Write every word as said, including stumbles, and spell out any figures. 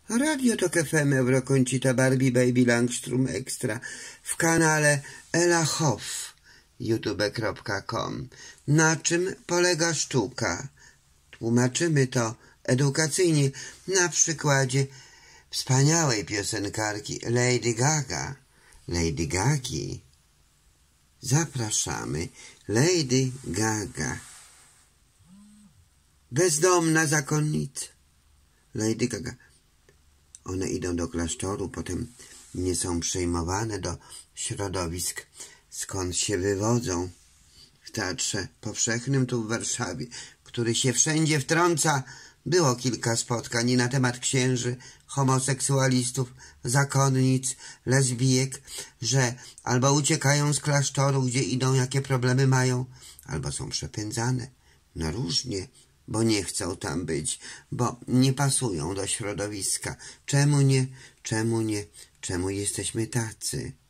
Radio Tok F M, Eurokącita, Barbie, Baby, Langstrom Extra w kanale Ela Hoff, youtube kropka com. Na czym polega sztuka? Tłumaczymy to edukacyjnie na przykładzie wspaniałej piosenkarki Lady Gaga. Lady Gagi. Zapraszamy. Lady Gaga. Bezdomna zakonnica. Lady Gaga. One idą do klasztoru, potem nie są przyjmowane do środowisk, skąd się wywodzą. W Teatrze Powszechnym tu w Warszawie, który się wszędzie wtrąca, było kilka spotkań na temat księży, homoseksualistów, zakonnic, lesbijek, że albo uciekają z klasztoru, gdzie idą, jakie problemy mają, albo są przepędzane. No różnie, bo nie chcą tam być, bo nie pasują do środowiska. Czemu nie? Czemu nie? Czemu jesteśmy tacy?